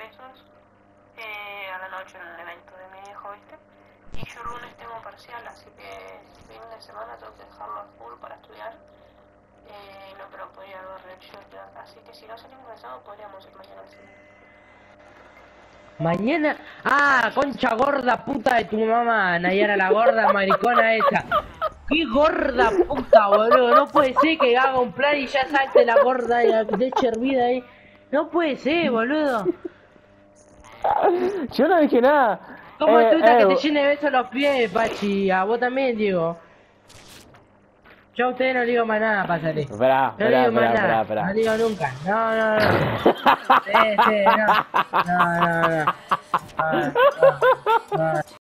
pesos a la noche en el evento de mi viejo, ¿viste? Y yo el lunes tengo parcial, así que fin de semana tengo que dejarlo a full para estudiar. No creo que podría haber reacción, así que si no salimos el sábado podríamos ir mañana al cine. Mañana. Ah, concha gorda puta de tu mamá, Nayara, la gorda maricona esa. Qué gorda puta, boludo. No puede ser que haga un plan y ya salte la gorda y la leche hervida ahí. No puede ser, boludo. Yo no dije nada. ¿Cómo estuviste que te llene de besos los pies, Pachi? A vos también, digo. Yo a ustedes no le digo más nada, pásale. Esperá, No le digo más esperá, nada. esperá. No le digo nunca. No, no, no. Sí, no. No, no, no. No, no, no.